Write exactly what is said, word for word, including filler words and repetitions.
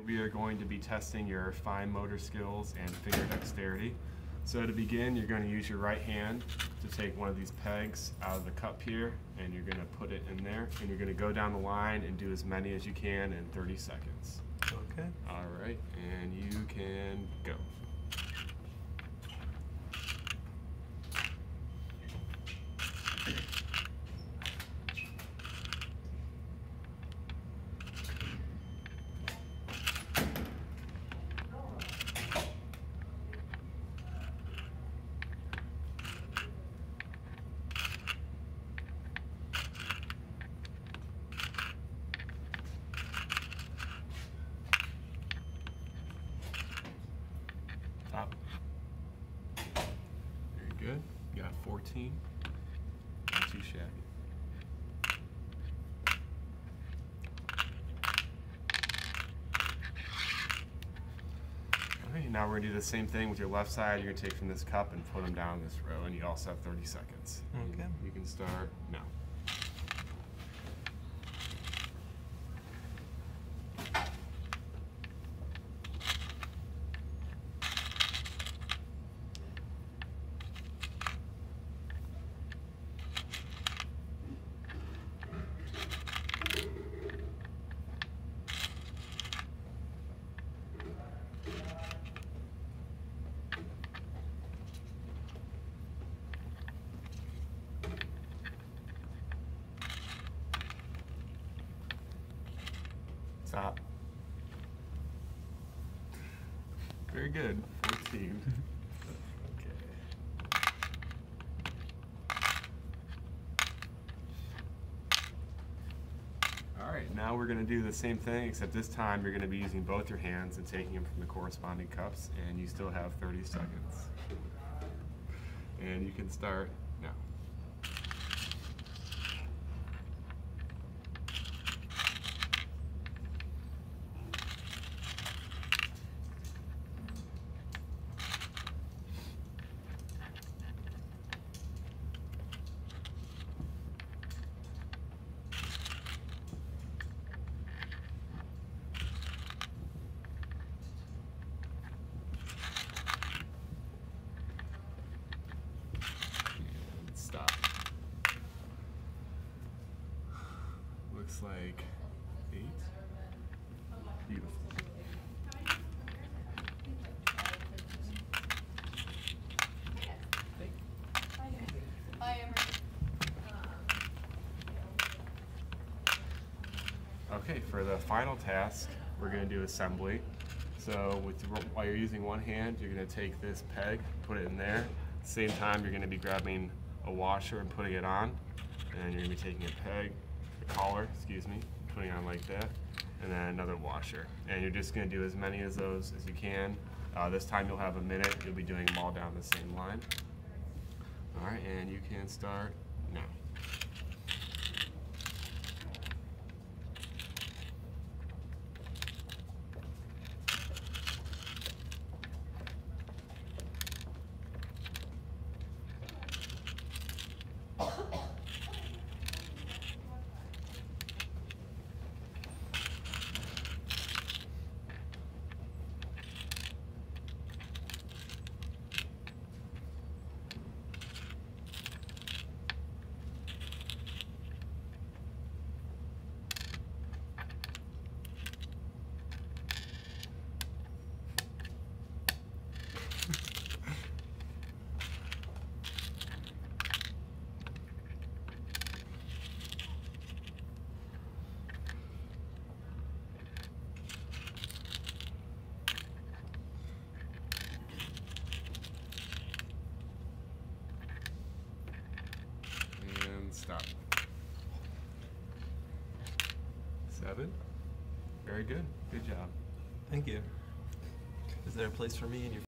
We are going to be testing your fine motor skills and finger dexterity. So to begin, you're going to use your right hand to take one of these pegs out of the cup here, and you're going to put it in there, and you're going to go down the line and do as many as you can in thirty seconds. Okay. All right, and you can go. Top. Very good. You got fourteen. Not too shabby. Alright, now we're going to do the same thing with your left side. You're going to take from this cup and put them down this row, and you also have thirty seconds. Okay. You can start now. Stop. Very good. fourteen. Okay. Alright, now we're going to do the same thing, except this time you're going to be using both your hands and taking them from the corresponding cups, and you still have thirty seconds. And you can start now. Stop. Looks like eight. Beautiful. Okay, for the final task, we're going to do assembly. So with, while you're using one hand, you're going to take this peg, put it in there. At the same time, you're going to be grabbing a washer and putting it on, and you're going to be taking a peg, a collar, excuse me, putting it on like that, and then another washer. And you're just going to do as many of those as you can. Uh, this time you'll have a minute. You'll be doing them all down the same line. All right, and you can start now. Stop. Seven. Very good. Good job. Thank you. Is there a place for me in your